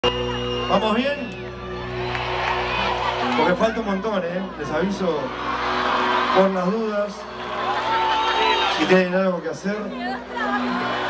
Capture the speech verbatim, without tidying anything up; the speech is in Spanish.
¿Vamos bien? Porque falta un montón, ¿eh? Les aviso por las dudas. Si tienen algo que hacer.